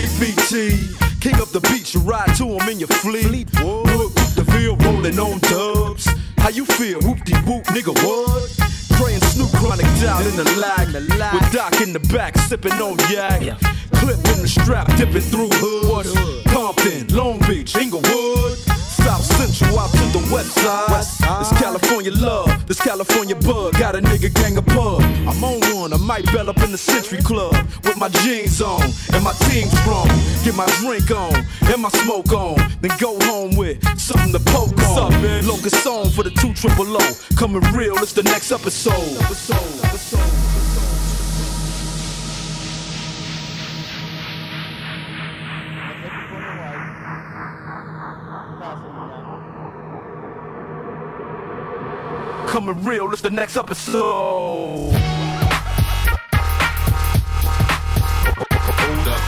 BT, king up the beach, you ride to him in your fleet. Look, the field rolling on dubs. How you feel? Whoop-de-whoop, nigga, what? Praying Snoop Chronic down in the lag. With Doc in the back, sipping on yak. Clip in the strap, dipping through hoods. Compton, Long Beach, Inglewood. South Central out to the west side. This California love, this California bug. Got a nigga gang of pub. I'm on one, I might bell up in the Century Club with my jeans on and my team strong. Get my drink on and my smoke on, then go home with something to poke on. What's up, man? Locust song for the 2 triple O. Coming real, it's the next episode. Coming real, it's the next episode. Hold up.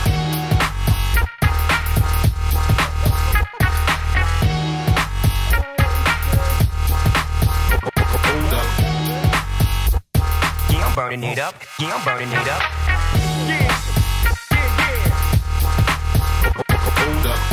Hold up. Yeah, I'm burning it up. Yeah, I'm burning it up. Hold up.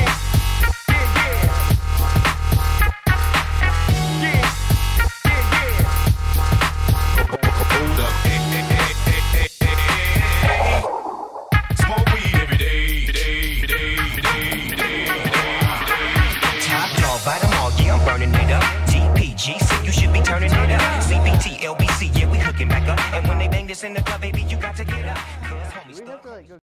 Burning it up. TPGC, you should be turning it up. CBT, LBC, yeah, we hooking back up. And when they bang this in the club, baby, you got to get up.